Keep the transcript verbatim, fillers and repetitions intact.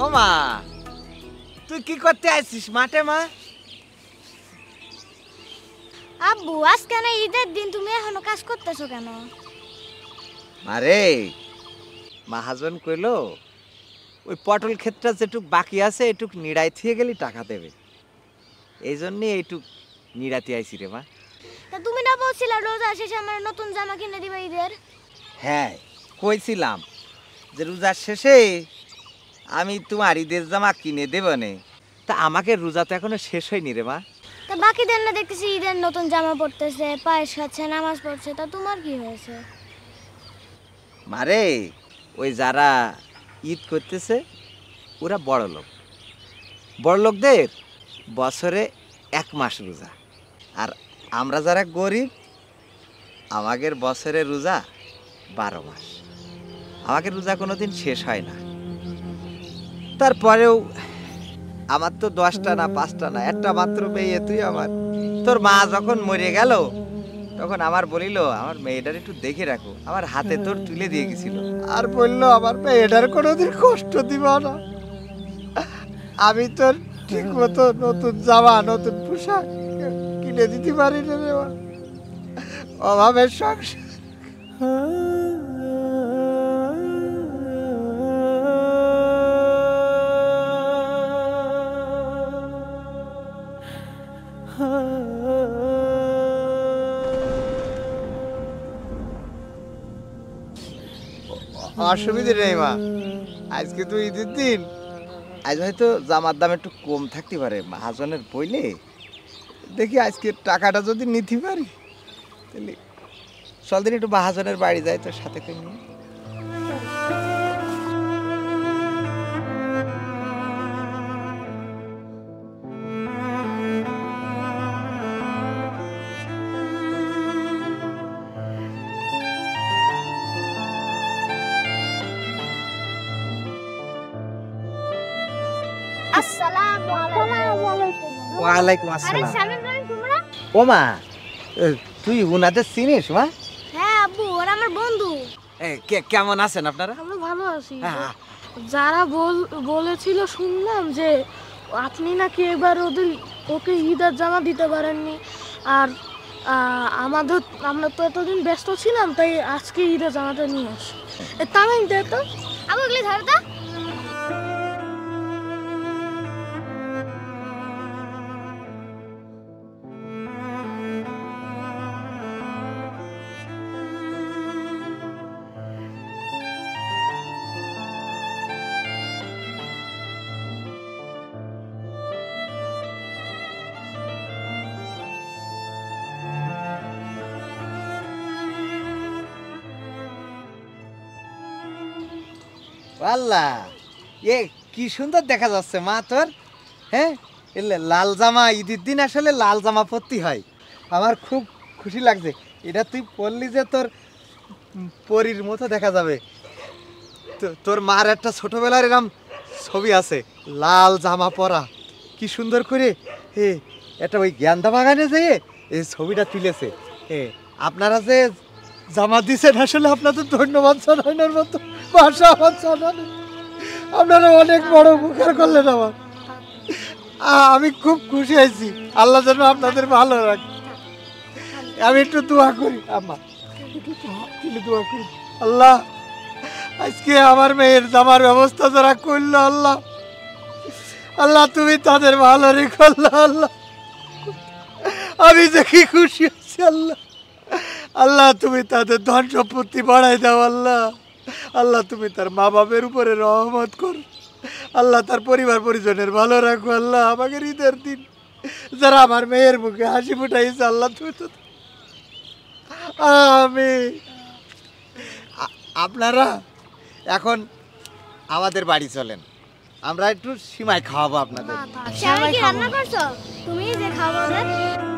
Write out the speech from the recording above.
মা তুই কি করতে আসছিস মাঠে মা? আব্বু আজকে না ঈদের দিন, তুমি এখনো কাজ করতেছো কেন? আরে মহাজন কইলো ওই পটল ক্ষেতটা যেটুক বাকি আছে এটুক নিড়াই থিয়ে গেলি টাকা দেবে, এই জন্যে এইটুক নিড়াতে আইছি রে মা। তা তুমি না বলছিলা রোজা শেষে আমার নতুন জামা কিনে দিবা ঈদের? হ্যাঁ কইছিলাম যে রোজার শেষে আমি তোমার ঈদের জামা কিনে দেবো নে, তা আমাকে রোজা তো এখনো শেষ হয়নি রে মা। তা বাকিদের না দেখতেছি ঈদের নতুন জামা পরতেছে, পায়েস খাচ্ছে, নামাজ পড়ছে, তা তোমার কি হয়েছে? মারে ওই যারা ঈদ করতেছে ওরা বড় লোক, বড় লোকদের বছরে এক মাস রোজা, আর আমরা যারা গরিব আমাদের বছরে রোজা বারো মাস, আমাকে রোজা কোনোদিন শেষ হয় না। তারপরেও আমার তো দশটা না পাঁচটা না একটা মাত্র মেয়ে তুই আমার, তোর মা যখন মরে গেল তখন আমার বলিল আমার মেয়েটার একটু দেখে রাখো, আমার হাতে তোর তুলে দিয়ে গেছিল আর বললো আমার মেয়েটার কোনোদিন কষ্ট দিব না। আমি তোর ঠিক মতো নতুন জামা নতুন পোশাক কিনে দিতে পারি না রে, অভাবের সংসার। অসুবিধে নেই মা, আজকে তো ঈদের দিন, আজ হয়তো জামার দাম একটু কম থাকতে পারে, মহাজনের বইলে দেখি আজকে টাকাটা যদি নিতে পারি তাহলে চল দিন একটু মহাজনের বাড়ি যাই তোর সাথে করে নিয়ে। আসসালামু আলাইকুম। ওয়ালাইকুম আরে আসসালাম। শামিম ভাই তোমরা? ও মা তুই উনাদের চিনিস মা? হ্যাঁ আব্বু, ওরা আমার বন্ধু। কেমন আছেন আপনারা? আমরা ভালো আছি। হ্যাঁ। যারা বল বলেছিল শুনলাম যে আপনি নাকি এবার ওদের ওকে ঈদের জামা দিতে পারেননি, আর আহ, আমাদের আমরা তো এতদিন ব্যস্ত ছিলাম তাই আজকে ঈদের জামাটা নিয়ে আসি। তামিম দে তো আব্বু এগুলি ধরো তো। আল্লাহ এ কি সুন্দর দেখা যাচ্ছে মা তোর। হ্যাঁ এলে লাল জামা ঈদের দিন আসলে লাল জামা পরতে হয়, আমার খুব খুশি লাগছে। এটা তুই পরলি যে তোর পরীর মতো দেখা যাবে। তোর মার একটা ছোটবেলার এরকম ছবি আছে, লাল জামা পরা, কি সুন্দর করে এ এটা ওই জ্ঞানদা বাগানে যেয়ে এই ছবিটা তুলেছে। এ আপনারা যে জামা দিচ্ছেন আসলে আপনাদের ধন্যবাদ জানানোর মতো ভাষা আমার জানা নেই। আপনারা অনেক বড় উপকার করলেন আমার, আমি খুব খুশি হয়েছি। আল্লাহ যেন আপনাদের ভালো রাখে। আমি একটু দোয়া করি আম্মা, একটু দোয়া করি। আল্লাহ আজকে আমার মেয়ের জামার ব্যবস্থা যারা করলো আল্লাহ, আল্লাহ তুমি তাদের ভালো রেখো আল্লাহ। আল্লাহ আমি যে কি খুশি আছি আল্লাহ, আল্লাহ তুমি তাদের ধন সম্পত্তি বাড়াই দাও আল্লাহ। আল্লাহ তুমি তার মা বাপের উপরে রহমত করো আল্লাহ, তার পরিবার পরিজনের ভালো রাখো আল্লাহ। আমাকে ঈদের দিন যারা আমার মেয়ের মুখে হাসি ফুটাইছে আল্লাহ তুমি তো। আমি আপনারা এখন আমাদের বাড়ি চলেন, আমরা একটু সিমাই খাওয়াবো আপনাদের। শামিম কি রান্না করছো? তুমি যে খাওয়াবে?